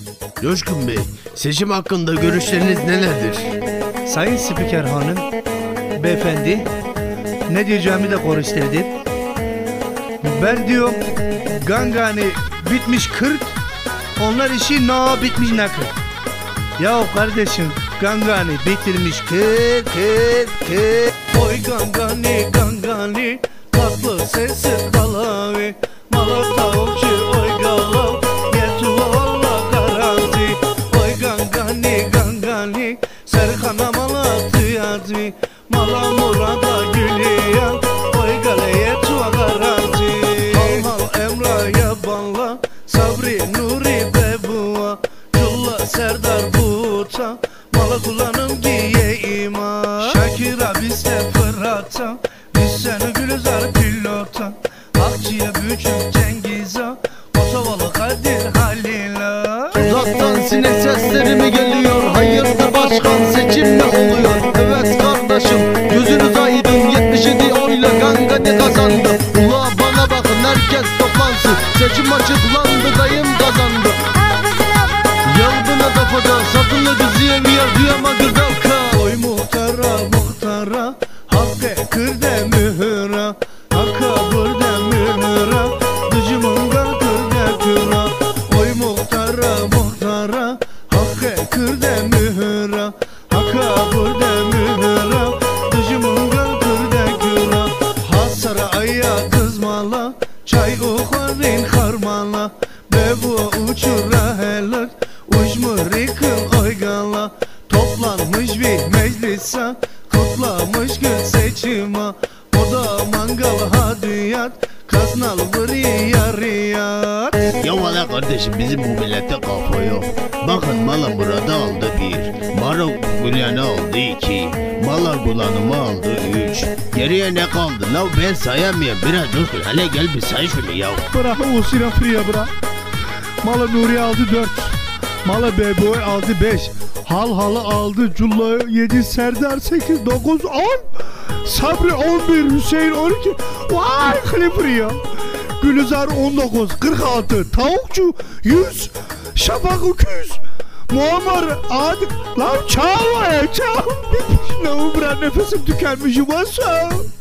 Coşkun Bey, seçim hakkında görüşleriniz nelerdir? Sayın Spiker Hanım, beyefendi, ne diyeceğimi de konuşturdu. Ben diyorum, gangani bitmiş 40, onlar işi bitmiş nakır. Ya kardeşim, gangani bitirmiş 40. Oy gangani, tatlı sesi kalavi, malı tavukçu oy galav, yetu valla garanti. Oy gangani, serkana malatı yazvi, mala murada gülüyen, oy gale yetu garanti. Hal emra yabanla, sabri nuri bebuva, culla serdar buta, mala kullanım giye ima. Şakira bizde fırata, biz seni Gülizar pilota, Akçıya büyük Cengiz'a, Kosovalı Kadir Halil'a. Uzaktan sinek sesleri mi geliyor? Hayırdır başkan, seçim mi oluyor? Evet kardeşim, gözünüz aydın, 77 oyla Gangani kazandı. Ula bana bakın, herkes toplansın, seçim açıklandı, dayım kazandı. Yalgına kafada, sapını diziye bir yer duyama gırdalka. Oy muhtara, hakkı kırde mühüra, hakka burada mühüra, dıcımın kırde küra. Oy muhtara, hakkı kırde mühüra, hakka burada mühüra, dıcımın kırde küra. Hasara aya kızmala, çay uharin karmala, bebu uçura helik, uçmurikil oygala. Toplanmış bir meclise, kutlamış gün seçime, o da mangal hadiyat, kaznal bir yariyat. Ya valla kardeşim, bizim bu millette kafa yok. Bakın Mala Murad'ı aldı 1, Mara Gülyan'ı aldı 2, Mala Gulan'ımı aldı 3. Geriye ne kaldı? La ben sayamıyorum. Biraz Coşkun, hele gel bir say şunu ya. Bırak o Sinafri'ye bırak. Mala Nuri aldı 4, Mala Beboy aldı 5, Halhalı aldı, Culla 7, Serdar 8, 9, 10, Sabri 11, Hüseyin 12. Vay Klifri'ye. Gülizar 19, 46, Tavukçu 100, Şafak 200, Muammer Adık. Lan çağ var ya, çağ. Ne bu, nefesim tükenmiş. Masa.